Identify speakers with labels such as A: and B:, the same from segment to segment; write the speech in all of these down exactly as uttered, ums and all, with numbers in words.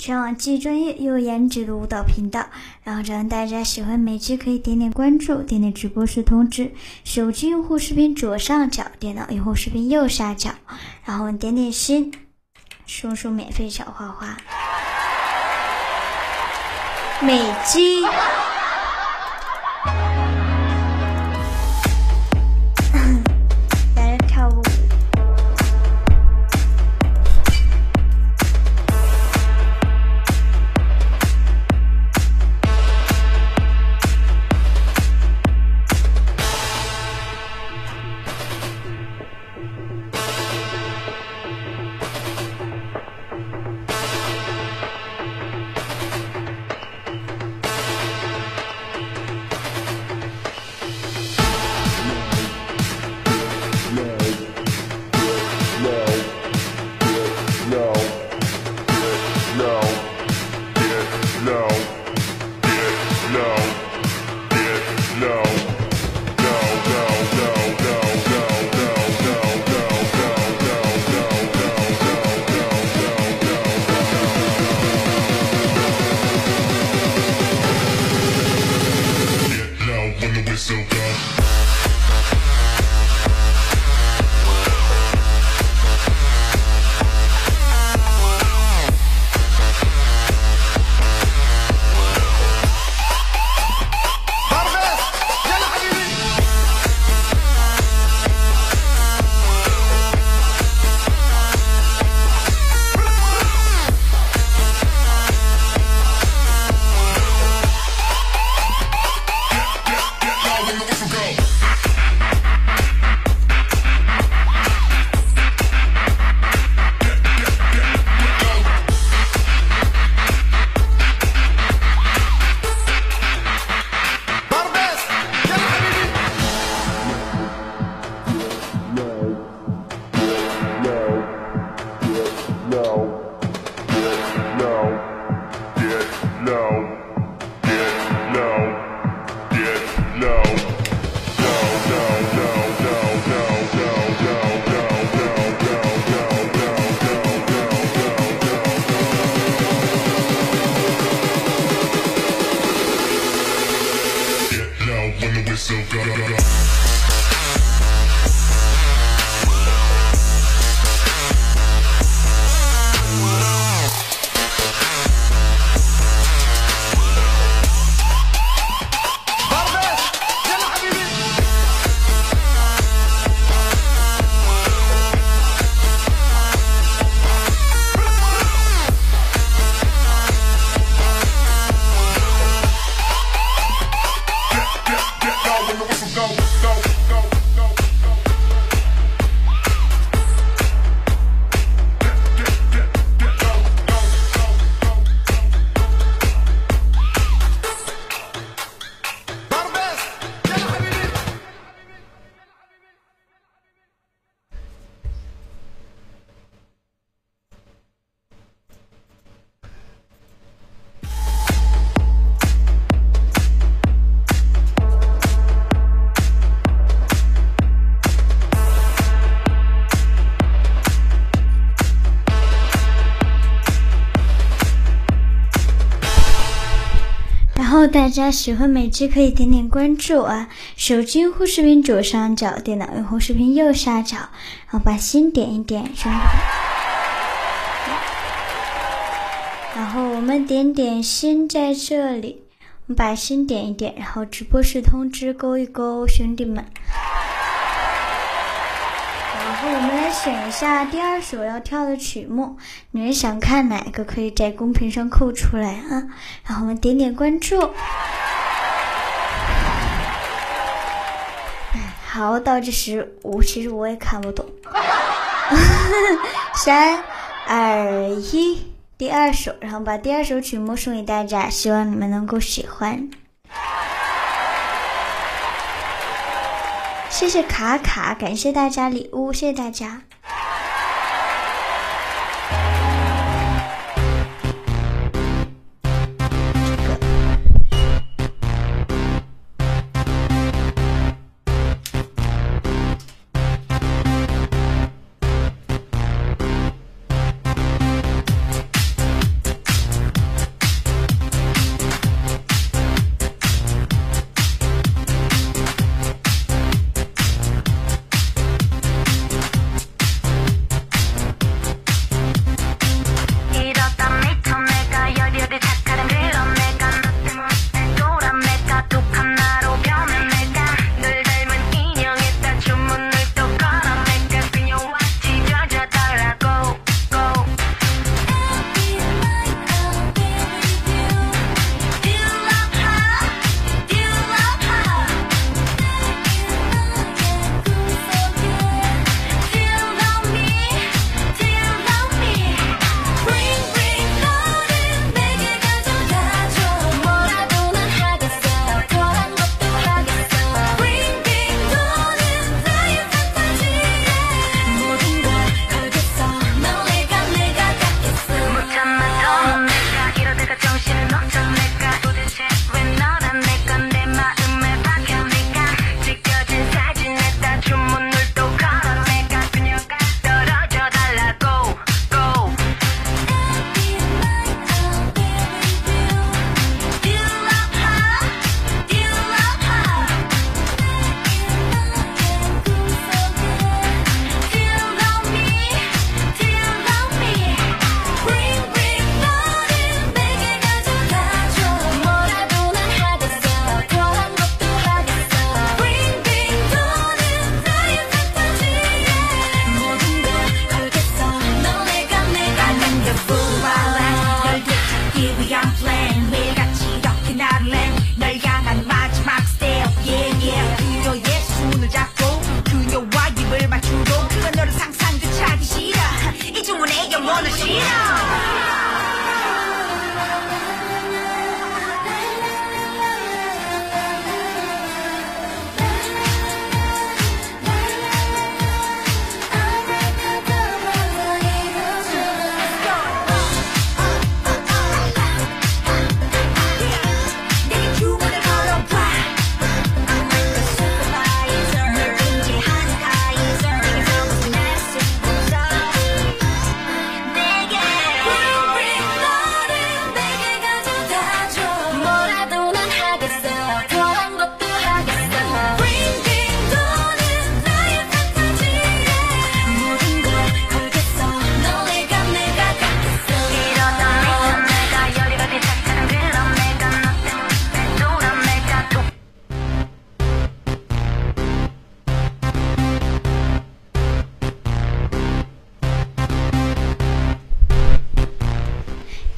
A: 全网既专业又颜值的舞蹈频道。然后，只要大家喜欢美剧，可以点点关注，点点直播时通知。手机用户视频左上角，电脑用户视频右下角，然后点点心，送出免费小花花。美肌。然后大家喜欢美剧可以点点关注啊，手机用户视频左上角，电脑用户视频右下角，然后把心点一点，兄弟。然后我们点点心在这里，我们把心点一点，然后直播室通知勾一勾，兄弟们。然后我们来选一下第二首要跳的曲目，你们想看哪个可以在公屏上扣出来啊，然后我们点点关注。好，倒计时五，其实我也看不懂。三二一，第二首，然后把第二首曲目送给大家，希望你们能够喜欢。谢谢卡卡，感谢大家礼物，谢谢大家。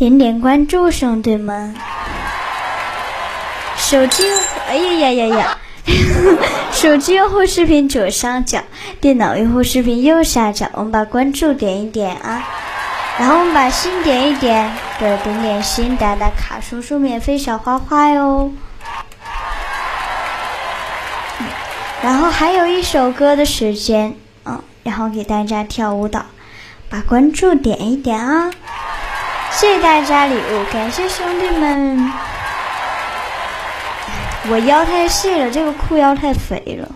A: 点点关注，兄弟们。手机，哎呀呀呀呀！手机用户视频左上角，电脑用户视频右下角，我们把关注点一点啊，然后我们把心点一点，对，点点心，打打卡，叔叔免费小花花哟。嗯、然后还有一首歌的时间，嗯，然后给大家跳舞蹈，把关注点一点啊，谢谢大家礼物，感谢兄弟们。我腰太细了，这个裤腰太肥了。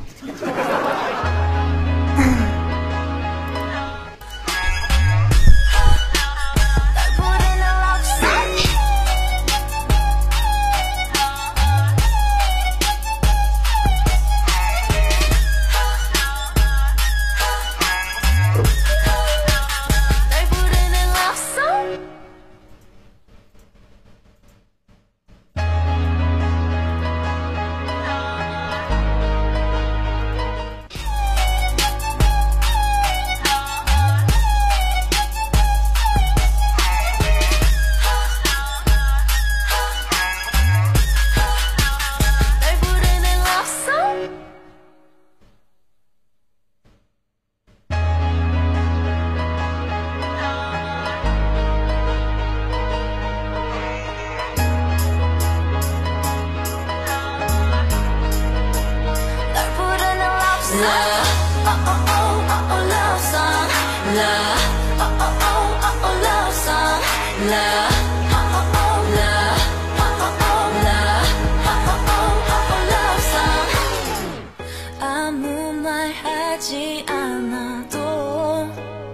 B: 아무 말 하지 않아도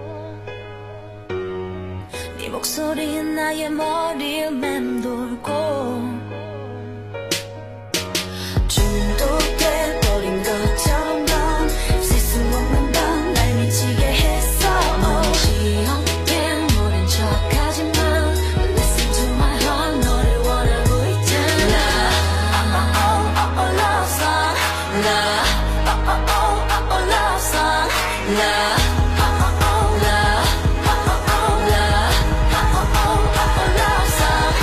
B: 네 목소리는 나의 머리를 맴돌고 중독돼버린 것처럼 넌 셀 수 없는 밤 날 미치게 했어. 뭔지 없게 모른 척하지만 Listen to my heart 너를 원하고 있잖아. Oh oh oh oh love song love oh oh oh oh love song love oh oh oh love oh oh oh love oh oh oh oh love song.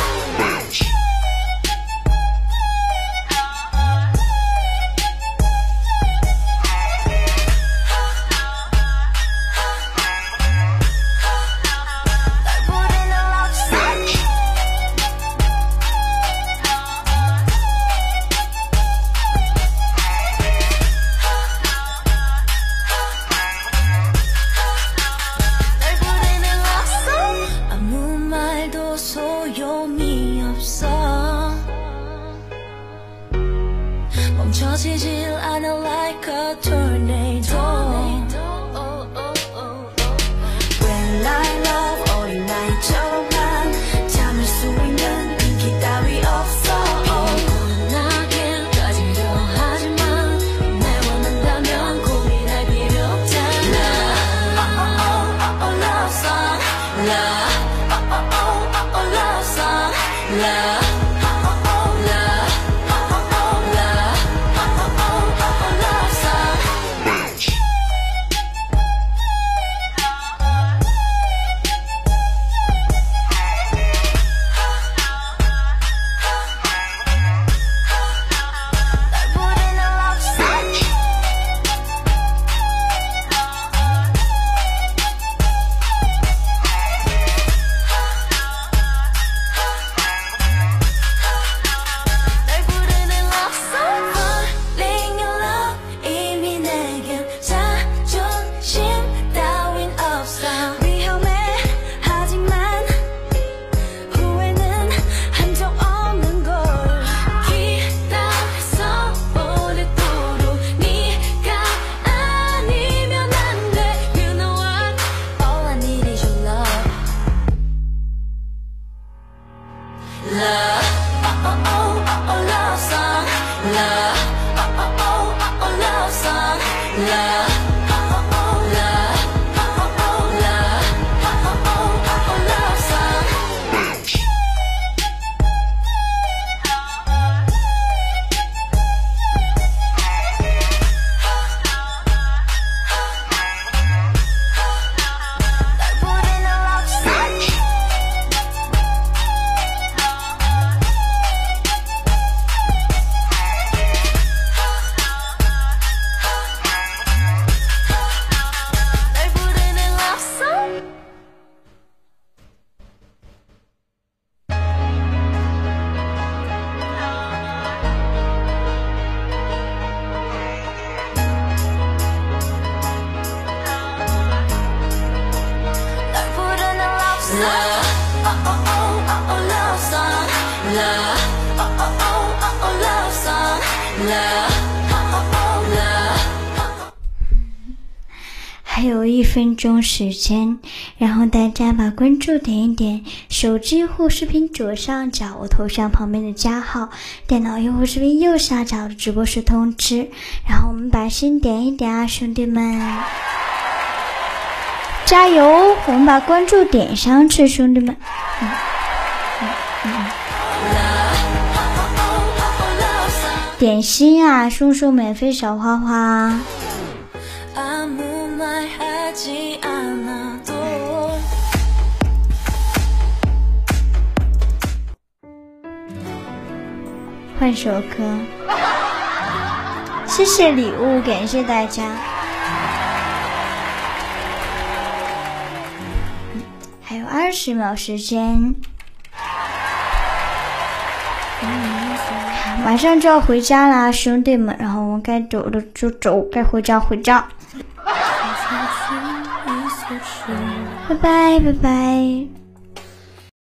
B: 아무 말도 소용이 없어. 멈춰지질 않아 like a tornado. When I love 어린아이처럼 난 참을 수 있는 인기 따위 없어. 피곤하게까지 필요하지만 날 원한다면 고민할 필요 없잖아. Oh oh oh oh oh love song love oh oh oh oh oh love song love oh oh oh love oh oh oh love oh oh oh oh oh love song. 날 부르는 love song. 날 부르는 love song. Falling in love 이미 내겐 자존심 따윈 없어. 위험해 하지만 후회는 한 적 없는 걸. 기다렸어 오랫도록 네가 아니면 안 돼. You know what? All I need is your love. Love, oh oh oh oh oh love song. Love, oh oh oh oh oh love song. Love, oh oh oh love, oh oh oh love, oh oh oh oh oh love song. 날 부르는 love song.
A: 还有一分钟时间，然后大家把关注点一点，手机用户视频左上角我头像旁边的加号，电脑用户视频右下角的直播室通知，然后我们把心点一点啊，兄弟们，加油！我们把关注点上去，兄弟们。嗯嗯嗯嗯点心啊，送送免费小花花。换首歌，谢谢礼物，感谢大家。还有二十秒时间。马上就要回家啦，兄弟们，然后我们该走的就走，该回家回家。拜拜拜拜。